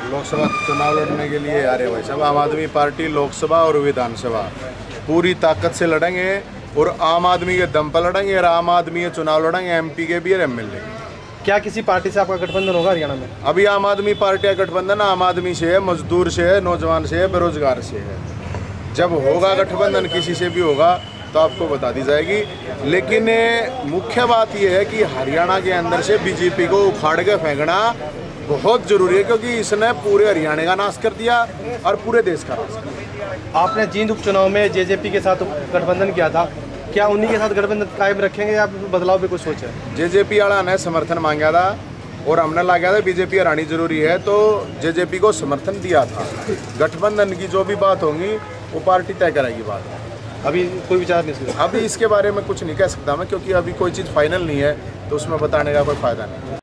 लोकसभा चुनाव लड़ने के लिए आ रहे भाई साहब। आम आदमी पार्टी लोकसभा और विधानसभा पूरी ताकत से लड़ेंगे और आम आदमी के दम पर लड़ेंगे और आम आदमी के चुनाव लड़ेंगे, एमपी के भी और एमएलए के। क्या किसी पार्टी से आपका गठबंधन होगा हरियाणा में? अभी आम आदमी पार्टी का गठबंधन आम आदमी से है, मजदूर से है, नौजवान से है, बेरोजगार से है। जब होगा गठबंधन किसी से भी होगा तो आपको बता दी जाएगी। लेकिन मुख्य बात यह है कि हरियाणा के अंदर से बीजेपी को उखाड़ के फेंकना बहुत जरूरी है, क्योंकि इसने पूरे हरियाणा का नाश कर दिया और पूरे देश का नाश कर दिया। आपने जींद उपचुनाव में जेजेपी के साथ गठबंधन किया था, क्या उन्हीं के साथ गठबंधन कायम रखेंगे या बदलाव पे कुछ सोचा है? जेजेपी वाला ने समर्थन मांगा था और हमने लगा था बीजेपी हरानी जरूरी है, तो जेजेपी को समर्थन दिया था। गठबंधन की जो भी बात होगी वो पार्टी तय करेगी बात। अभी कोई विचार नहीं सुना? अभी इसके बारे में कुछ नहीं कह सकता मैं, क्योंकि अभी कोई चीज़ फाइनल नहीं है, तो उसमें बताने का कोई फ़ायदा नहीं।